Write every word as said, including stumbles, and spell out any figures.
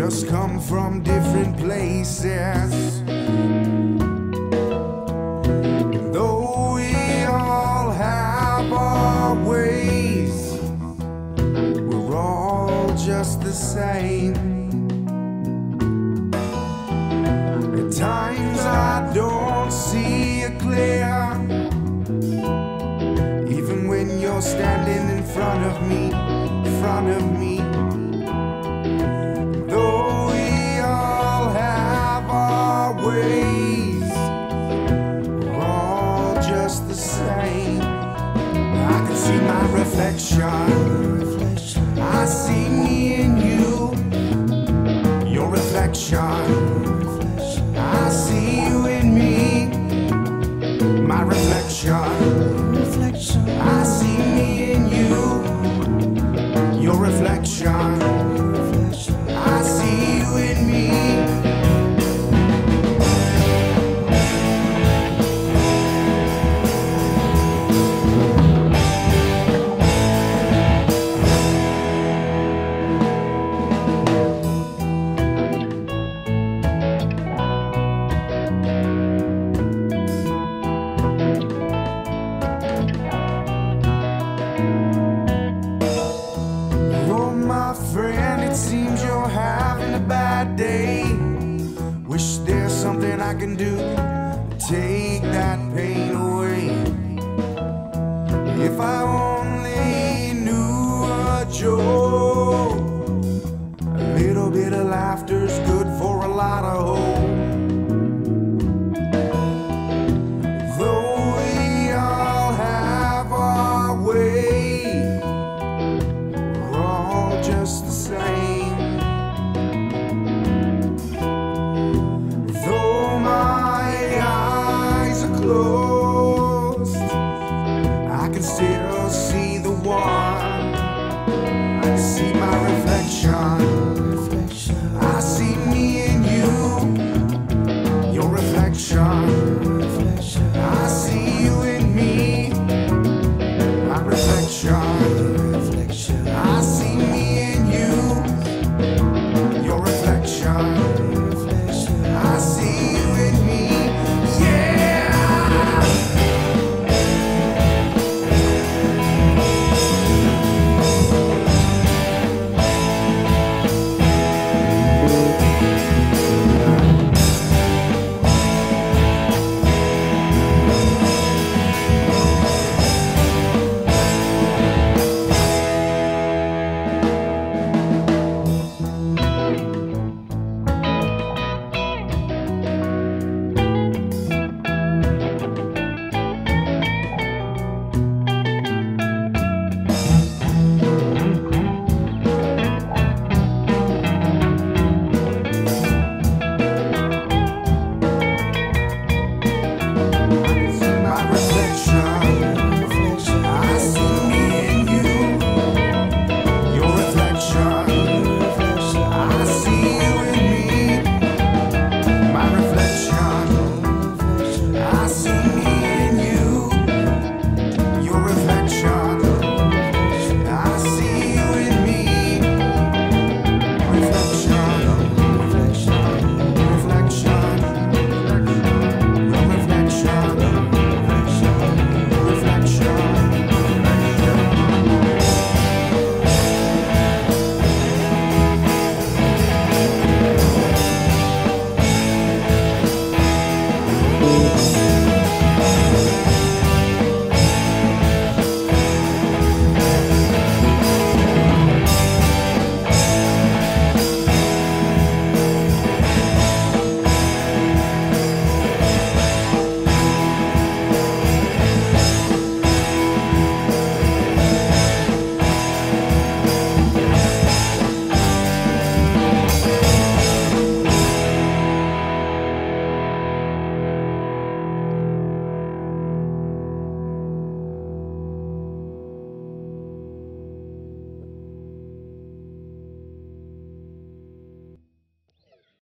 just come from different places. Though we all have our ways, we're all just the same. At times I don't see it clear, even when you're standing in front of me, in front of me. Though we all have our ways, we're all just the same. I can see my reflection, I see me in you, your reflection. I see you in me, my reflection. I see me in you, your reflection. I see you in me. My friend, it seems you're having a bad day. Wish there's something I can do to take that pain away. If I only knew a joke, a little bit of laughter's good for a lot of hope. Though we all have our way, just the same. Though my eyes are closed, I can still see the one. I can see my reflection. I see me in you, your reflection. I see you in me, my reflection.